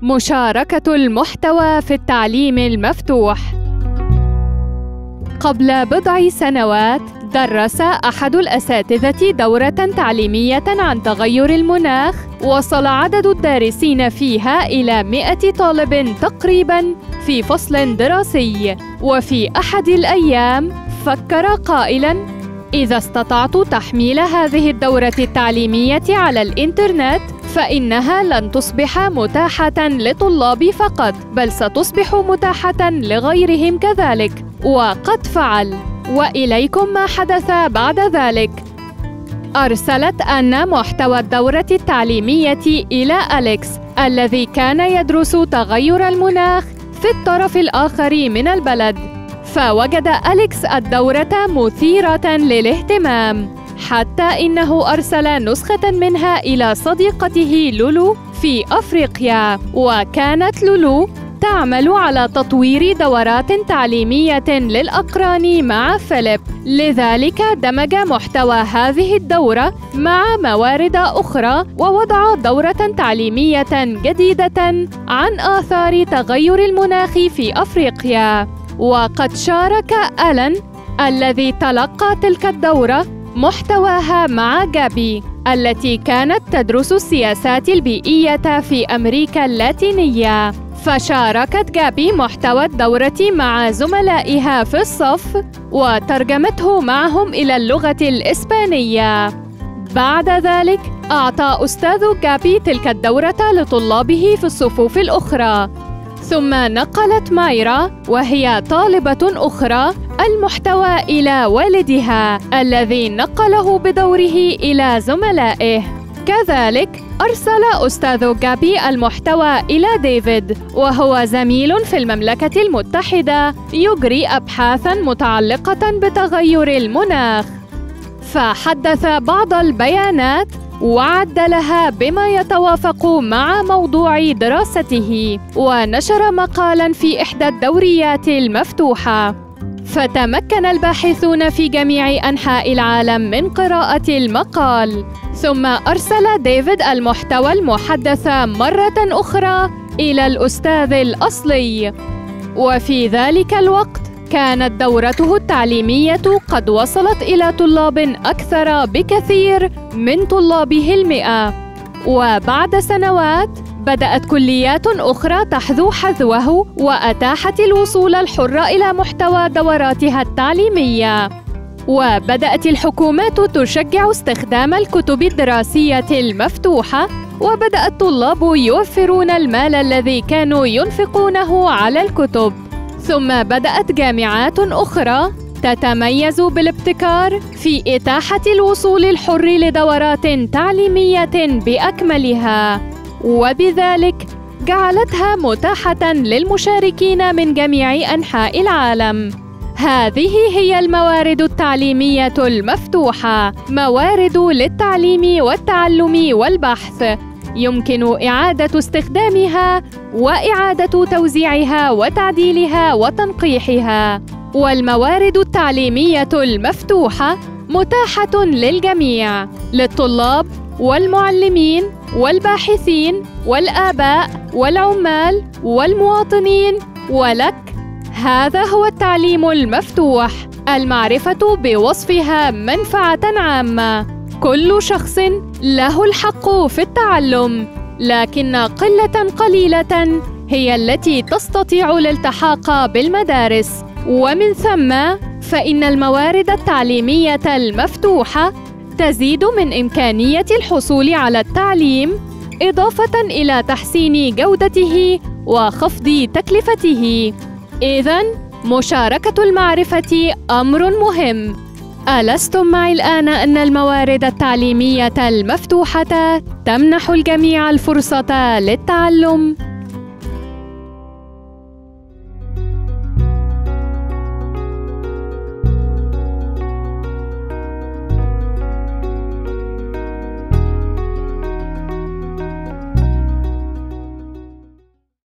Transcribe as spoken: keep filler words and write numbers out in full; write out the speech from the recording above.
مشاركة المحتوى في التعليم المفتوح. قبل بضع سنوات درس أحد الأساتذة دورة تعليمية عن تغير المناخ، وصل عدد الدارسين فيها إلى مئة طالب تقريباً في فصل دراسي. وفي أحد الأيام فكر قائلاً: إذا استطعت تحميل هذه الدورة التعليمية على الإنترنت فإنها لن تصبح متاحة لطلابي فقط، بل ستصبح متاحة لغيرهم كذلك. وقد فعل. وإليكم ما حدث بعد ذلك. أرسلت أنا محتوى الدورة التعليمية إلى أليكس الذي كان يدرس تغير المناخ في الطرف الآخر من البلد، فوجد أليكس الدورة مثيرة للاهتمام، حتى إنه أرسل نسخة منها إلى صديقته لولو في أفريقيا. وكانت لولو تعمل على تطوير دورات تعليمية للأقران مع فيليب، لذلك دمج محتوى هذه الدورة مع موارد أخرى ووضع دورة تعليمية جديدة عن آثار تغير المناخ في أفريقيا. وقد شارك ألان الذي تلقى تلك الدورة محتواها مع جابي التي كانت تدرس السياسات البيئية في أمريكا اللاتينية، فشاركت جابي محتوى الدورة مع زملائها في الصف وترجمته معهم إلى اللغة الإسبانية. بعد ذلك أعطى أستاذ جابي تلك الدورة لطلابه في الصفوف الأخرى، ثم نقلت مايرا وهي طالبة أخرى المحتوى إلى والدها الذي نقله بدوره إلى زملائه. كذلك أرسل أستاذ جابي المحتوى إلى ديفيد، وهو زميل في المملكة المتحدة يجري أبحاثاً متعلقة بتغير المناخ، فحدث بعض البيانات وعدلها بما يتوافق مع موضوع دراسته، ونشر مقالاً في إحدى الدوريات المفتوحة. فتمكن الباحثون في جميع أنحاء العالم من قراءة المقال، ثم أرسل ديفيد المحتوى المحدث مرة أخرى إلى الأستاذ الأصلي. وفي ذلك الوقت كانت دورته التعليمية قد وصلت إلى طلاب أكثر بكثير من طلابه المئة. وبعد سنوات بدأت كليات أخرى تحذو حذوه وأتاحت الوصول الحر إلى محتوى دوراتها التعليمية، وبدأت الحكومات تشجع استخدام الكتب الدراسية المفتوحة، وبدأ الطلاب يوفرون المال الذي كانوا ينفقونه على الكتب. ثم بدأت جامعات أخرى تتميز بالابتكار في إتاحة الوصول الحر لدورات تعليمية بأكملها، وبذلك جعلتها متاحة للمشاركين من جميع أنحاء العالم. هذه هي الموارد التعليمية المفتوحة، موارد للتعليم والتعلم والبحث، يمكن إعادة استخدامها وإعادة توزيعها وتعديلها وتنقيحها. والموارد التعليمية المفتوحة متاحة للجميع، للطلاب والمعلمين والباحثين والآباء والعمال والمواطنين ولك. هذا هو التعليم المفتوح، المعرفة بوصفها منفعة عامة. كل شخص له الحق في التعلم، لكن قلة قليلة هي التي تستطيع الالتحاق بالمدارس. ومن ثم فإن الموارد التعليمية المفتوحة تزيد من إمكانية الحصول على التعليم، إضافة إلى تحسين جودته وخفض تكلفته. إذن مشاركة المعرفة أمر مهم. ألستم معي الآن أن الموارد التعليمية المفتوحة تمنح الجميع الفرصة للتعلم؟